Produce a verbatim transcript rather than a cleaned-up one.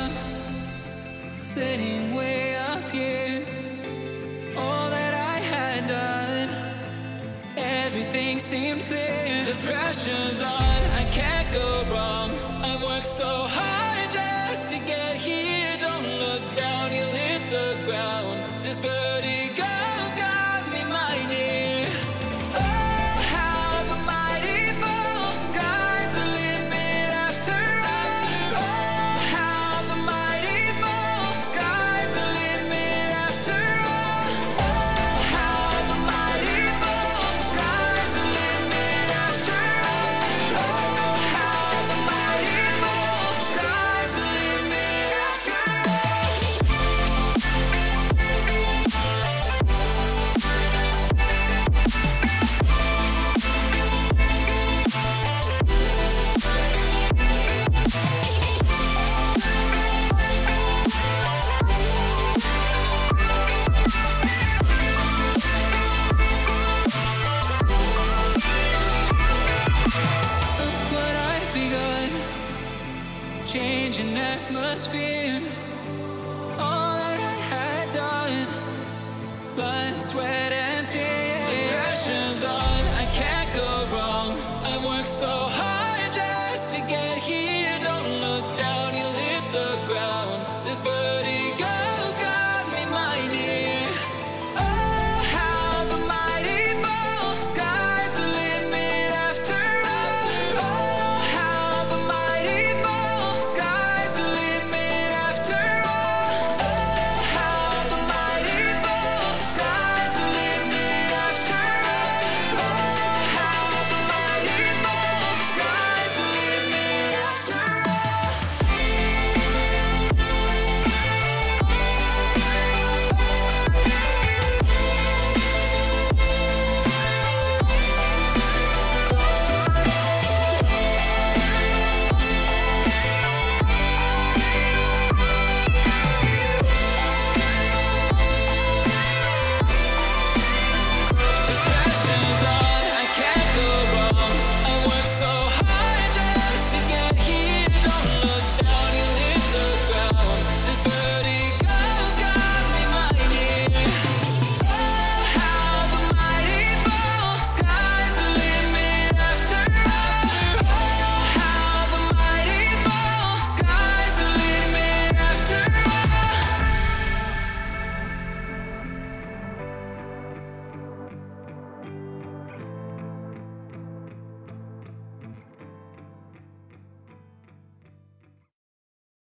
up, sitting way up here. All that I had done, everything seemed clear. The pressure's on, I can't go wrong. I've worked so hard just to get here. Don't look down, you'll hit the ground. This vertigo's got me mighty near. Oh, how the mighty fall. Sky's the limit after all. Oh, how the mighty fall. Sky's the limit after all. Oh, how the mighty fall. Sky's the limit after all. Oh, how the mighty fall. Sky's the limit after all. Look what I've begun, changing atmosphere. All that I had done, blood, sweat, and tears. The pressure's on, I can't go wrong. I worked so hard just to get here. Don't look down, you'll hit the ground. This vertigo